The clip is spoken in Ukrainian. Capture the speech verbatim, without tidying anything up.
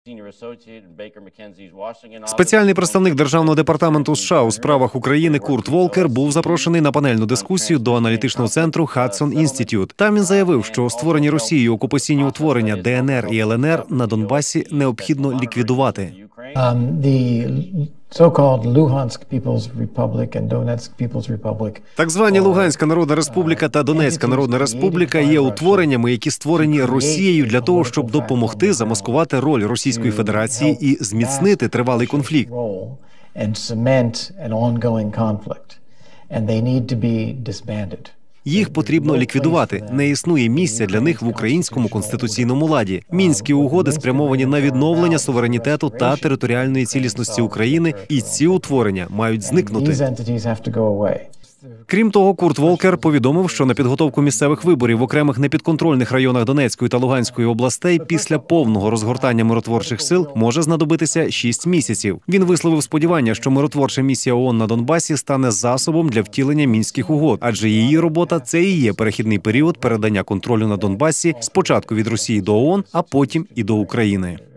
Спеціальний представник Державного департаменту США у справах України Курт Волкер був запрошений на панельну дискусію до аналітичного центру Hudson Institute. Там він заявив, що створені Росією окупаційні утворення Де Ен Ер і Ел Ен Ер на Донбасі необхідно ліквідувати. Так звані Луганська Народна Республіка та Донецька Народна Республіка є утвореннями, які створені Росією для того, щоб допомогти замаскувати роль Російської Федерації і зміцнити тривалий конфлікт. Їх потрібно ліквідувати. Не існує місця для них в українському конституційному ладі. Мінські угоди спрямовані на відновлення суверенітету та територіальної цілісності України, і ці утворення мають зникнути. Крім того, Курт Волкер повідомив, що на підготовку місцевих виборів в окремих непідконтрольних районах Донецької та Луганської областей після повного розгортання миротворчих сил може знадобитися шість місяців. Він висловив сподівання, що миротворча місія ООН на Донбасі стане засобом для втілення Мінських угод, адже її робота – це і є перехідний період передання контролю на Донбасі спочатку від Росії до ООН, а потім і до України.